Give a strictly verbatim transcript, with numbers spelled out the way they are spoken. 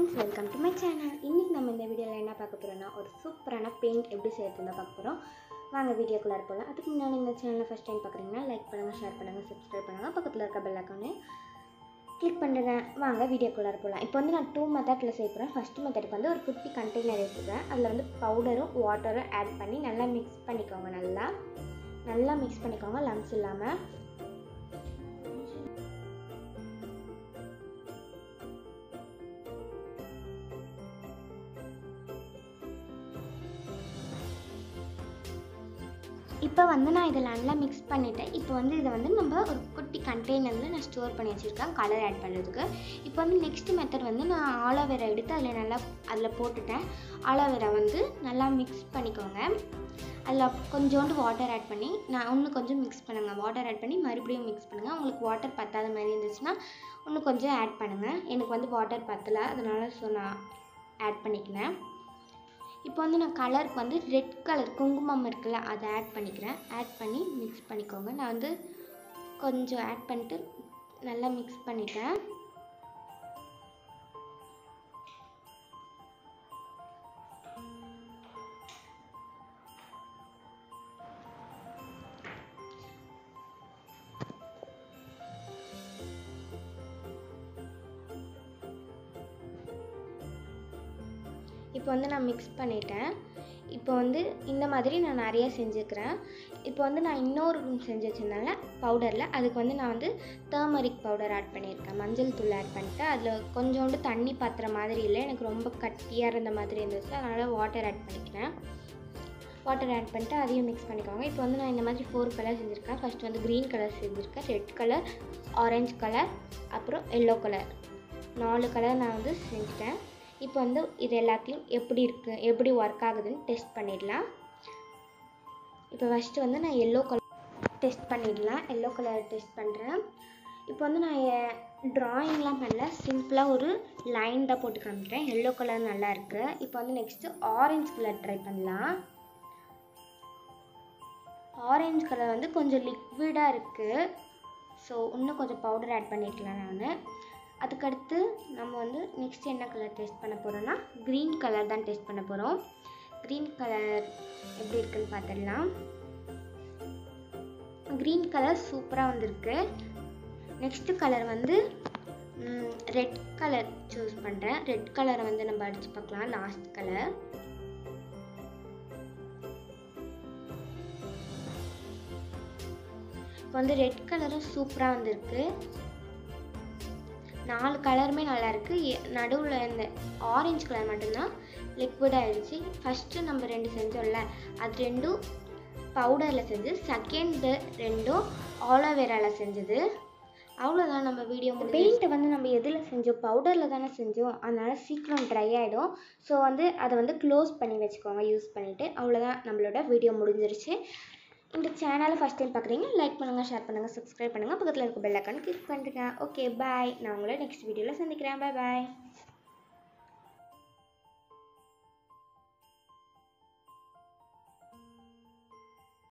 Friends, welcome to my channel. இன்றைக்கி நம்ம இந்த வீடியோவில் என்ன பார்க்க போகிறோன்னா, ஒரு சூப்பரான பெயிண்ட் எப்படி செய்யறதுன்னு பார்க்க போகிறோம். வாங்க வீடியோக்குள்ளே போகலாம். அதுக்கு முன்னாடி இந்த சேனலை ஃபஸ்ட் டைம் பார்க்குறீங்கன்னா லைக் பண்ணுங்கள், ஷேர் பண்ணுங்கள், சப்ஸ்கிரைப் பண்ணுங்கள், பக்கத்தில் இருக்க பெல் ஐக்கானே கிளிக் பண்ணுங்க. வாங்க வீடியோக்குள்ளே போகலாம். இப்போ வந்து நான் டூ மெத்தடில் செய்ய போகிறேன். ஃபஸ்ட்டு மெத்தடுக்கு வந்து ஒரு குட்டி கண்டெய்னர் எடுத்துக்கிறேன். அதில் வந்து பவுடரும் வாட்டரும் ஆட் பண்ணி நல்லா மிக்ஸ் பண்ணிக்கோங்க. நல்லா நல்லா மிக்ஸ் பண்ணிக்கோங்க, லம்ஸ் இல்லாமல். இப்போ வந்து நான் இதை நல்லா மிக்ஸ் பண்ணிவிட்டேன். இப்போ வந்து இதை வந்து நம்ம ஒரு குட்டி கண்டெய்னரில் நான் ஸ்டோர் பண்ணி வச்சுருக்கேன் கலர் ஆட் பண்ணுறதுக்கு. இப்போ வந்து நெக்ஸ்ட் மெத்தட் வந்து நான் ஆலோவேரா எடுத்து அதில் நல்லா அதில் போட்டுட்டேன். ஆலோவேரா வந்து நல்லா மிக்ஸ் பண்ணிக்கோங்க. அதில் கொஞ்சோண்டு வாட்டர் ஆட் பண்ணி நான் இன்னும் கொஞ்சம் மிக்ஸ் பண்ணுங்கள். வாட்டர் ஆட் பண்ணி மறுபடியும் மிக்ஸ் பண்ணுங்கள். உங்களுக்கு வாட்டர் பத்தாத மாதிரி இருந்துச்சுன்னா இன்னும் கொஞ்சம் ஆட் பண்ணுங்கள். எனக்கு வந்து வாட்டர் பத்தலை, அதனால ஸோ நான் ஆட் பண்ணிக்கினேன். இப்போ வந்து நான் கலருக்கு வந்து ரெட் கலர் குங்குமம் இருக்குல்ல, அதை ஆட் பண்ணிக்கிறேன். ஆட் பண்ணி மிக்ஸ் பண்ணிக்கோங்க. நான் வந்து கொஞ்சம் ஆட் பண்ணிட்டு நல்லா மிக்ஸ் பண்ணிட்டேன். இப்போ வந்து நான் மிக்ஸ் பண்ணிட்டேன். இப்போ வந்து இந்த மாதிரி நான் நிறைய செஞ்சுக்கிறேன். இப்போ வந்து நான் இன்னொரு செஞ்சு வச்சதுனால பவுடரில் அதுக்கு வந்து நான் வந்து டர்மரிக் பவுடர் ஆட் பண்ணியிருக்கேன். மஞ்சள் தூள் ஆட் பண்ணிட்டு அதில் கொஞ்சோண்டு தண்ணி பாத்திர மாதிரி இல்லை, எனக்கு ரொம்ப கட்டியாக இருந்த மாதிரி இருந்துச்சு, அதனால் வாட்டர் ஆட் பண்ணிக்கிறேன். வாட்டர் ஆட் பண்ணிட்டு அதையும் மிக்ஸ் பண்ணிக்கோங்க. இப்போ வந்து நான் இந்த மாதிரி ஃபோர் கலர் செஞ்சுருக்கேன். ஃபஸ்ட்டு வந்து க்ரீன் கலர் செஞ்சுருக்கேன், ரெட் கலர், ஆரஞ்சு கலர், அப்புறம் எல்லோ கலர், நாலு கலர் நான் வந்து செஞ்சுட்டேன். இப்போ வந்து இது எல்லாத்தையும் எப்படி இருக்குது, எப்படி ஒர்க் ஆகுதுன்னு டெஸ்ட் பண்ணிடலாம். இப்போ ஃபஸ்ட்டு வந்து நான் எல்லோ கலர் டெஸ்ட் பண்ணிடலாம். எல்லோ கலர் டெஸ்ட் பண்ணுறேன். இப்போ வந்து நான் ட்ராயிங்லாம் பண்ணல, சிம்பிளாக ஒரு லைன் தான் போட்டு காமிக்கிறேன். எல்லோ கலர் நல்லா இருக்குது. இப்போ வந்து நெக்ஸ்ட்டு ஆரஞ்சு கலர் ட்ரை பண்ணலாம். ஆரஞ்சு கலர் வந்து கொஞ்சம் லிக்விடாக இருக்குது, ஸோ இன்னும் கொஞ்சம் பவுடர் ஆட் பண்ணிக்கலாம் நான். அதுக்கடுத்து நம்ம வந்து நெக்ஸ்ட் என்ன கலர் டெஸ்ட் பண்ண போகிறோன்னா, க்ரீன் கலர் தான் டெஸ்ட் பண்ண போகிறோம். க்ரீன் கலர் எப்படி இருக்குன்னு பார்த்துடலாம். க்ரீன் கலர் சூப்பராக வந்திருக்கு. நெக்ஸ்ட்டு கலர் வந்து ரெட் கலர் சூஸ் பண்ணுறேன். ரெட் கலரை வந்து நம்ம அடித்து பார்க்கலாம். லாஸ்ட் கலர் இப்போ வந்து ரெட் கலரும் சூப்பராக வந்திருக்கு. நாலு கலருமே நல்லாயிருக்கு. நடுவில் இந்த ஆரஞ்சு கலர் மட்டும்தான் லிக்விட் ஆகிடுச்சு. ஃபஸ்ட்டு நம்ம ரெண்டு செஞ்சோம்ல, அது ரெண்டும் பவுடரில் செஞ்சு, செகண்டு ரெண்டும் ஆலோவேராவில் செஞ்சது. அவ்வளோதான் நம்ம வீடியோ. பெயிண்ட்டை வந்து நம்ம எதில் செஞ்சோம், பவுடரில் தானே செஞ்சோம், அதனால் சீக்கிரம் ட்ரை ஆகிடும். ஸோ வந்து அதை வந்து க்ளோஸ் பண்ணி வச்சுக்கோங்க யூஸ் பண்ணிவிட்டு. அவ்வளோதான், நம்மளோட வீடியோ முடிஞ்சிருச்சு. இந்த சேனலை ஃபஸ்ட் டைம் பார்க்குறீங்க, லைக் பண்ணுங்கள், ஷேர் பண்ணுங்கள், சப்ஸ்கிரைப் பண்ணுங்கள், பக்கத்தில் இருக்க பெல் ஐக்கான் கிளிக் பண்ணுறேன். Okay bye. நான் உங்களை நெக்ஸ்ட் வீடியோவில் சந்திக்கிறேன். பாய் பாய்.